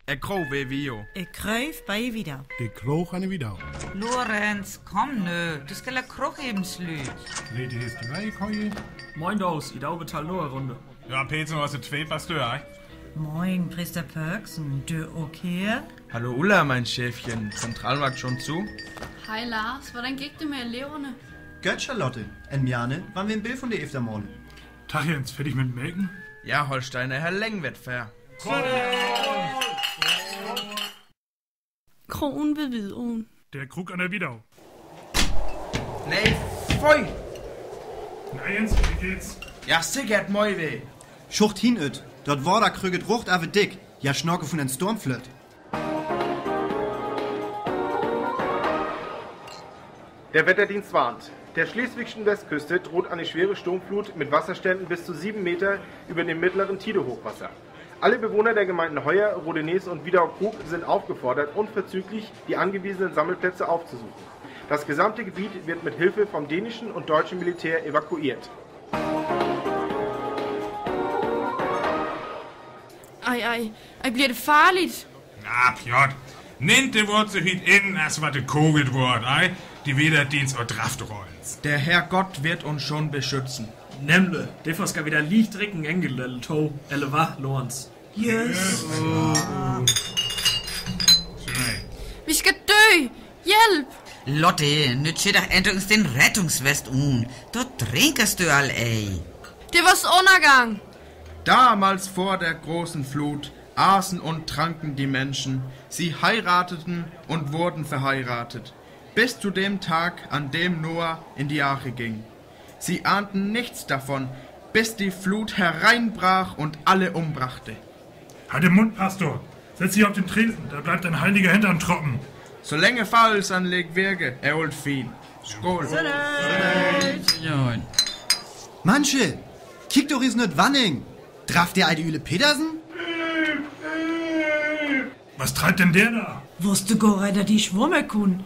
Ik kroeg weer Vio. Ik kruif bij je wieder. De kroeg aan de wieder. Lorenz, kom nu. Du skal krog eben sluit. Weet je eens die koje? Moin Daus, ich glaube tal nur eine Runde. Ja, Peter, was ist zwei Pasteur? Moin, Priester Perksen. Du okay? Hallo Ulla, mein Schäfchen. Zentralmarkt schon zu? Hej Lars, hvordan gik det med eleverne? Godt, Charlotte. En Mjane, waren wir im Bild von der Eftermorgen. Tag Jens, fertig mit Melken? Ja, Holsteiner Herr Leng wird fair. Krogen ved Vidåen. Der Krug an der Wiedau. Nee, pfui! Na Jens, wie geht's? Ja, sickert moi weh. Schucht hin, öt. Dort war da krüget rucht ave dick. Ja, Schnorke von den Sturmflöt. Der Wetterdienst warnt. Der schleswigschen Westküste droht eine schwere Sturmflut mit Wasserständen bis zu 7 Meter über dem mittleren Tide-Hochwasser. Alle Bewohner der Gemeinden Heuer, Rodenes und Wiedau-Krug sind aufgefordert, unverzüglich die angewiesenen Sammelplätze aufzusuchen. Das gesamte Gebiet wird mit Hilfe vom dänischen und deutschen Militär evakuiert. Ej, bliver det farligt? Ja, Piotr. Ninte wordt so hit in, als wat de kogelt wordt, ei? Die Wederdienst und Draftrolls. Der Herrgott wird uns schon beschützen. Nemle, det skal vi da lige drikke en enkelt eller to, eller hvad, Lorenz? Yes. Vi skal dø! Hjælp! Lotte, nu zit doch endlich den Rettungswest Dort trinkst du all ey. Det er vores undergang! Damals vor der großen Flut aßen und tranken die Menschen. Sie heirateten und wurden verheiratet. Bis zu dem Tag, an dem Noah in die Arche ging. Sie ahnten nichts davon, bis die Flut hereinbrach und alle umbrachte. Halt den Mund, Pastor. Setz dich auf den Tresen, da bleibt dein heiliger Hintern trocken. Solange Falls anlegt Wirge, holt viel. Skål. Manche, kick doch is nöt Wanning. Draft der alte Üle Pedersen? Was treibt denn der da? Wusste Goreiter die Schwumme kun.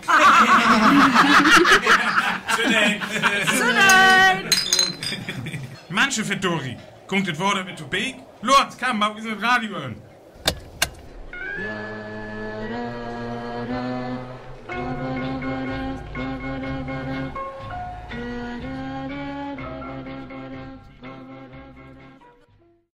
Manche Fedori. Kommt das Wort mit zu Beek? Lords, komm, mach uns das Radio an.